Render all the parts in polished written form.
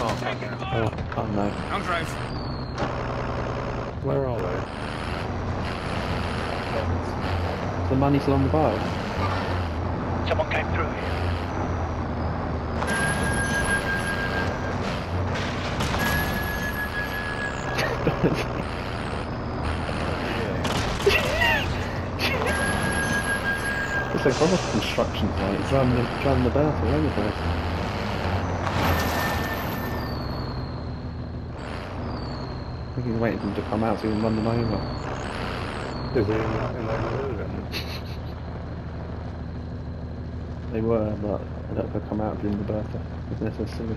Oh, fuck yeah. Oh no. I'll drive. Where are they? The money's along the boat. Someone came through here. It's like on a construction site, driving the berth all over the place. I think he's waiting for them to come out so he can run them over. Is he in that building? They were, but I don't know if they'll come out during the berth if necessary.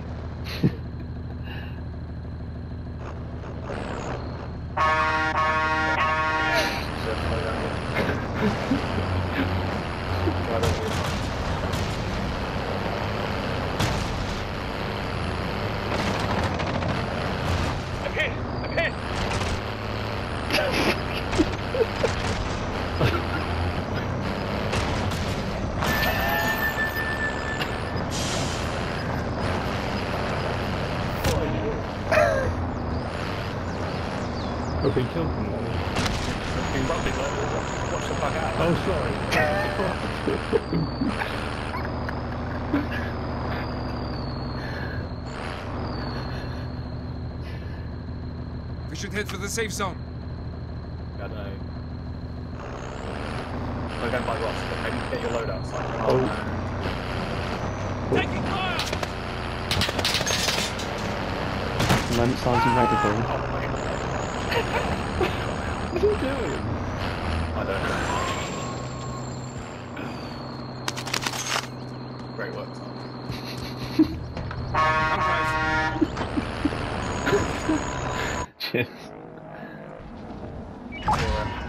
I'm hit! I'm hit! Have been killed from one. Been rugby loaded. Watch the fuck out. Oh, sorry. We should head for the safe zone. I don't know. We're going by Ross, but maybe get your load outside. Oh. Taking fire! The moment signs are ready for him. What are you doing? I don't know. Great work, Tom. I'll drive. Cheers. Yeah.